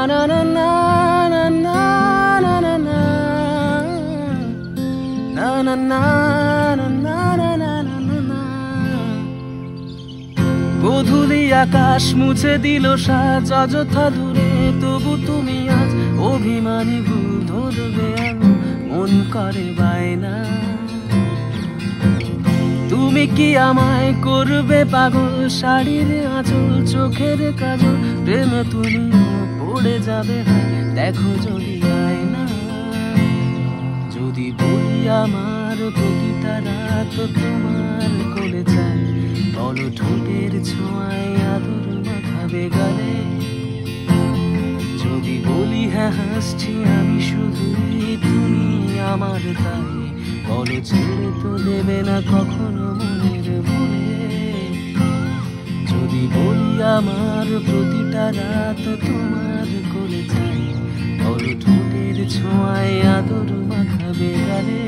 না না না না না না না না না না না না না না না। গোধূলি আকাশ মুছে দিল সাজ অযথা দূরে, তবু তুমি আজ অভিমানী ভুল ধরবে আমি মন করে বায়না। তুমি কি আমায় করবে পাগল, শাড়ির আঁচল চোখের কাজল, প্রেমে তুমি পড়ে যাবে হায় দেখো যদি আয়না। যদি বলি আমার প্রতিটা রাত তোমার কোলে চাই, বলো ঠোঁটের ছোঁয়ায় আদর মাখাবে গালে। যদি বলি হ্যাঁ হাসছি আমি শুধুই তুমি আমার তাই, বলো ছেড়ে তো দেবে না কখনো মনের ভুলে। যদি বলি আমার প্রতিটা রাত তোমার কোলে চাই, বলো ঠোঁটের ছোঁয়ায় আদর মাখাবে গালে।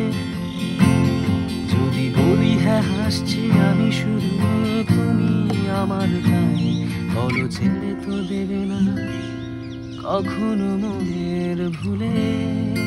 যদি বলি হ্যাঁ হাসছি আমি শুধু তুমি আমার তাই, বলো ছেড়ে তো দেবে না কখনো মনের ভুলে।